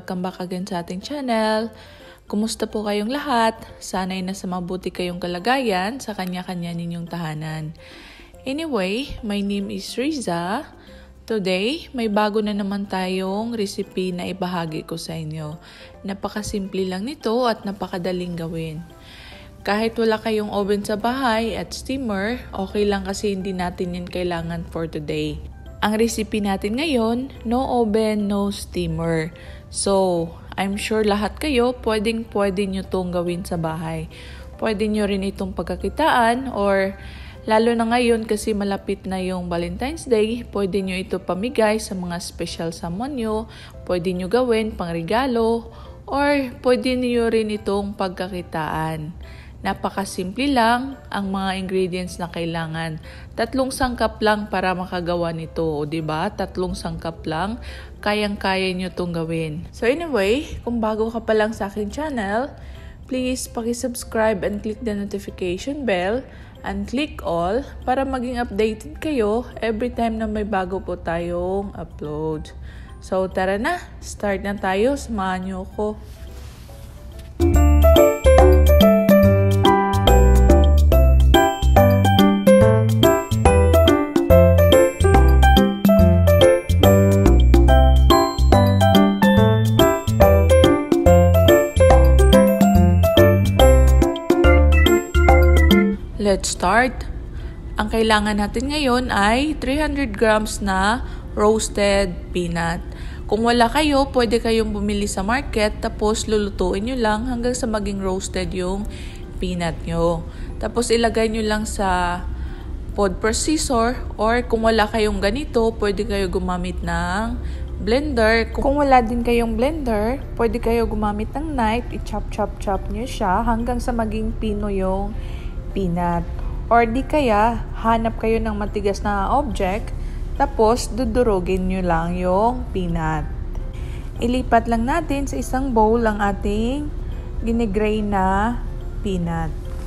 welcome back again sa ating channel. Kumusta po kayong lahat? Sana'y nasa mabuti kayong kalagayan sa kanya-kanya ninyong tahanan. Anyway, my name is Riza. Today, may bago na naman tayong recipe na ibahagi ko sa inyo. Napakasimple lang nito at napakadaling gawin. Kahit wala kayong oven sa bahay at steamer, okay lang kasi hindi natin yan kailangan for today. Ang recipe natin ngayon, no oven, no steamer. So, I'm sure lahat kayo pwede nyo itong gawin sa bahay. Pwede nyo rin itong pagkakitaan or lalo na ngayon kasi malapit na yung Valentine's Day, pwede nyo ito pamigay sa mga special someone nyo. Pwede nyo gawin pangregalo or pwede nyo rin itong pagkakitaan. Napakasimple lang ang mga ingredients na kailangan. 3 sangkap lang para makagawa nito, o 'di ba? 3 sangkap lang, kayang-kaya niyo 'tong gawin. So anyway, kung bago ka pa lang sa aking channel, please paki-subscribe and click the notification bell and click all para maging updated kayo every time na may bago po tayong upload. So tara na, start na tayo. Samahan niyo ako. Let's start. Ang kailangan natin ngayon ay 300 grams na roasted peanut. Kung wala kayo, pwede kayong bumili sa market tapos lulutuin nyo lang hanggang sa maging roasted yung peanut nyo. Tapos ilagay nyo lang sa food processor or kung wala kayong ganito, pwede kayo gumamit ng blender. Kung wala din kayong blender, pwede kayo gumamit ng knife, i-chop nyo siya hanggang sa maging pino yung peanut. Or di kaya, hanap kayo ng matigas na object, tapos dudurugin nyo lang yung peanut. Ilipat lang natin sa isang bowl ang ating ginigray na peanut.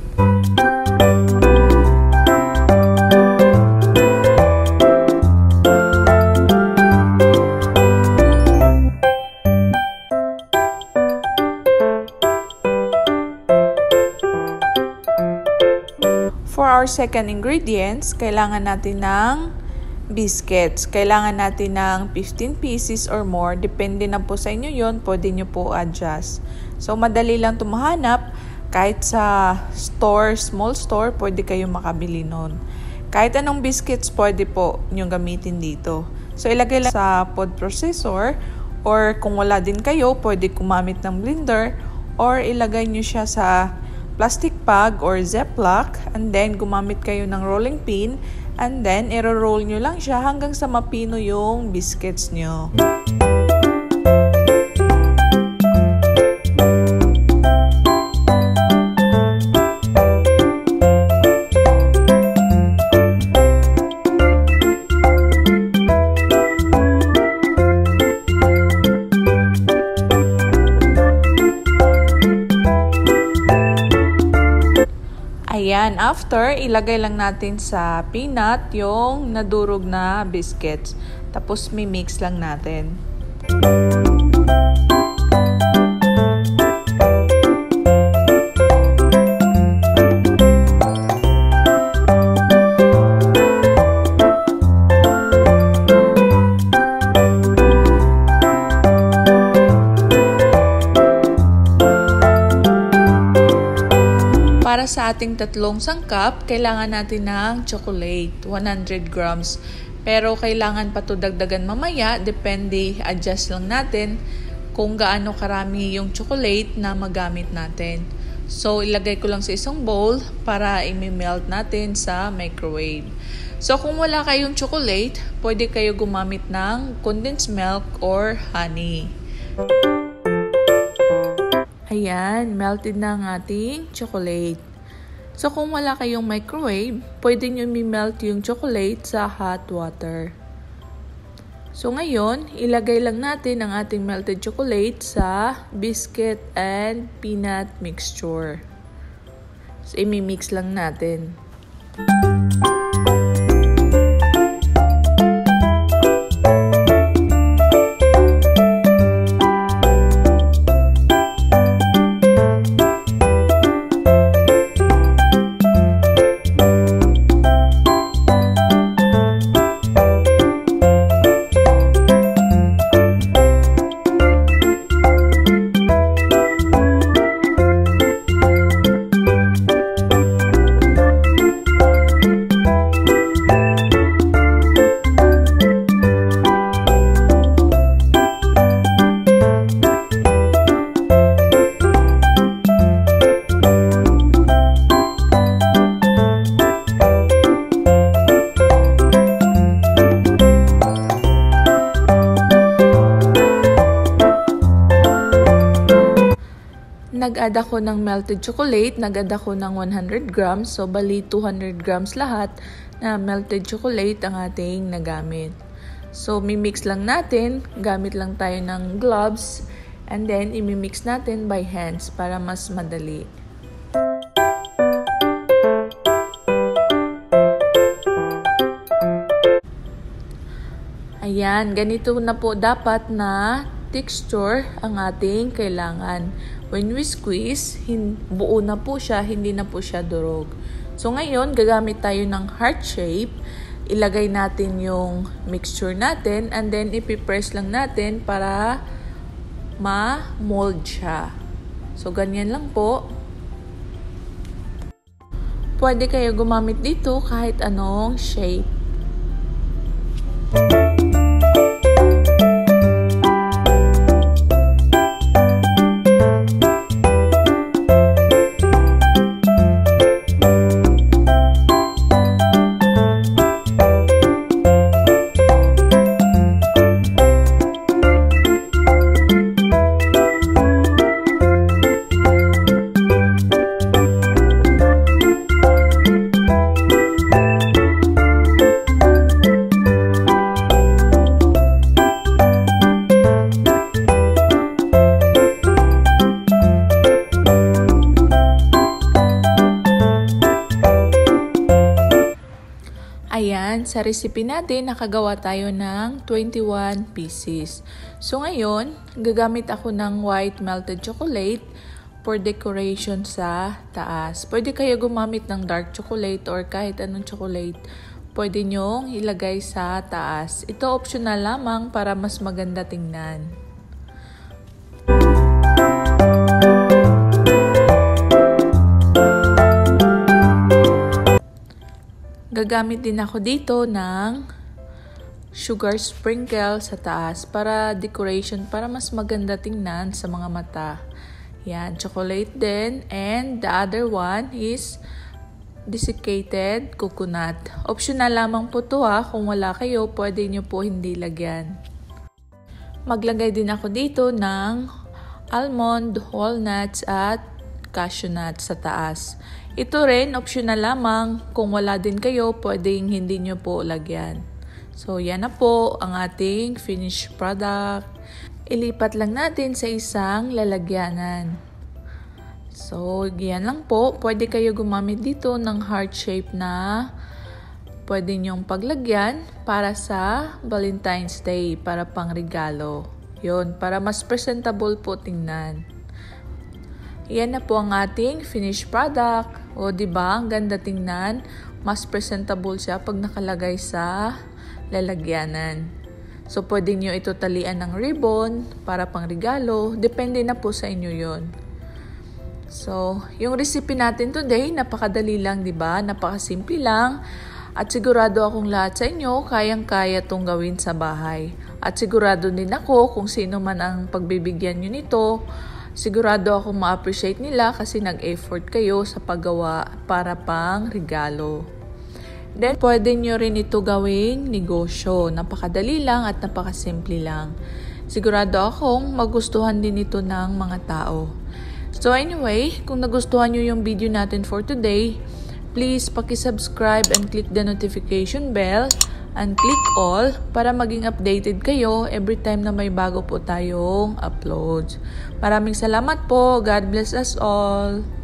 For our second ingredients, kailangan natin ng biscuits. Kailangan natin ng 15 pieces or more. Depende na po sa inyo yon, pwede nyo po adjust. So, madali lang tumahanap. Kahit sa store, small store, pwede kayong makabili nun. Kahit anong biscuits, pwede po nyo gamitin dito. So, ilagay lang sa food processor or kung wala din kayo, pwede gumamit ng blender or ilagay nyo siya sa plastic bag or ziplock and then gumamit kayo ng rolling pin and then i-roll nyo lang siya hanggang sa mapino yung biscuits nyo. Ayan, after, ilagay lang natin sa peanut yung nadurog na biscuits. Tapos, mix lang natin. Para sa ating 3 sangkap, kailangan natin ng chocolate, 100 grams. Pero kailangan pa ito dagdagan mamaya, depende, adjust lang natin kung gaano karami yung chocolate na magamit natin. So, ilagay ko lang sa isang bowl para i-melt natin sa microwave. So, kung wala kayong chocolate, pwede kayo gumamit ng condensed milk or honey. Ayan, melted na ang ating chocolate. So, kung wala kayong microwave, pwede nyo i-melt yung chocolate sa hot water. So, ngayon, ilagay lang natin ang ating melted chocolate sa biscuit and peanut mixture. So, imi-mix lang natin. nag-add ako ng melted chocolate. Nag-add ako ng 100 grams. So, bali 200 grams lahat na melted chocolate ang ating nagamit. So, mimix lang natin. Gamit lang tayo ng gloves. And then, imimix natin by hands para mas madali. Ayan, ganito na po dapat na texture ang ating kailangan. When we squeeze, buo na po siya, hindi na po siya durog. So ngayon, gagamit tayo ng heart shape. Ilagay natin yung mixture natin and then ipipress lang natin para ma-mold siya. So ganyan lang po. Pwede kayo gumamit dito kahit anong shape. Ayan, sa recipe natin, nakagawa tayo ng 21 pieces. So ngayon, gagamit ako ng white melted chocolate for decoration sa taas. Pwede kayo gumamit ng dark chocolate or kahit anong chocolate. Pwede nyong ilagay sa taas. Ito optional lamang para mas maganda tingnan. Gagamit din ako dito ng sugar sprinkle sa taas para decoration, para mas maganda tingnan sa mga mata. Yan, chocolate din. And the other one is desiccated coconut. Optional lamang po to ha. Kung wala kayo, pwede nyo po hindi lagyan. Maglagay din ako dito ng almond, walnuts at cashew nuts sa taas. Ito rin, optional lamang. Kung wala din kayo, pwedeng hindi nyo po lagyan. So, yan na po ang ating finished product. Ilipat lang natin sa isang lalagyanan. So, yan lang po. Pwede kayo gumamit dito ng heart shape na pwede nyong paglagyan para sa Valentine's Day, para pang regalo. Yun, para mas presentable po tingnan. Yan na po ang ating finished product. O diba, ang ganda tingnan. Mas presentable siya pag nakalagay sa lalagyanan. So, pwede nyo ito talian ng ribbon para pang regalo. Depende na po sa inyo yon. So, yung recipe natin today, napakadali lang, diba? Napakasimple lang. At sigurado akong lahat sa inyo, kayang-kaya itong gawin sa bahay. At sigurado din ako kung sino man ang pagbibigyan nyo nito, sigurado akong ma-appreciate nila kasi nag-effort kayo sa paggawa para pang regalo. Then, pwede nyo rin ito gawing negosyo. Napakadali lang at napakasimple lang. Sigurado akong magustuhan din ito ng mga tao. So anyway, kung nagustuhan nyo yung video natin for today, please paki-subscribe and click the notification bell and click all para maging updated kayo every time na may bago po tayong uploads. Maraming salamat po. God bless us all.